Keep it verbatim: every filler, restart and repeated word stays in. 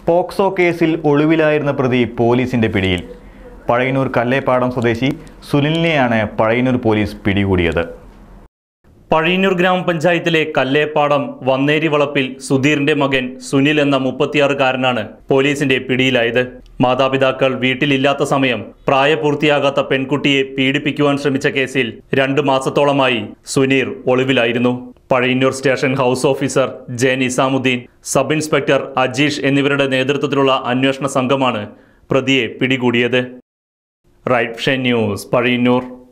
POCSO കേസിൽ ഒളിവിലായിരുന്ന പ്രതി പോലീസിന്റെ പിടിയിൽ. പഴയന്നൂർ കല്ലേപ്പാടം സ്വദേശി സുനിലിനെയാണ് പഴയന്നൂർ പോലീസ് പിടികൂടിയത്. പഴയന്നൂർ ഗ്രാമപഞ്ചായത്തിലെ കല്ലേപ്പാടം വന്നേരി വളപ്പിൽ സുധീറിന്റെ മകൻ സുനിൽ എന്ന മുപ്പത്തിയാറുകാരനാണ് പോലീസിന്റെ പിടിയിലായത്. മാതാപിതാക്കൾ വീട്ടിലില്ലാത്ത സമയം പ്രായപൂർത്തിയാകാത്ത പെൺകുട്ടിയെ പീഡിപ്പിക്കുവാൻ ശ്രമിച്ച കേസിൽ രണ്ടു മാസത്തോളമായി സുനീർ ഒളിവിലായിരുന്നു. Pazhayannur station house officer J Nizamuddin, sub inspector Ajeesh എന്നിവരുടെ നേതൃത്വത്തിലുള്ള അന്വേഷണ സംഘമാണ് പ്രതിയെ പിടികൂടിയത്. Right vision news, Pazhayannur.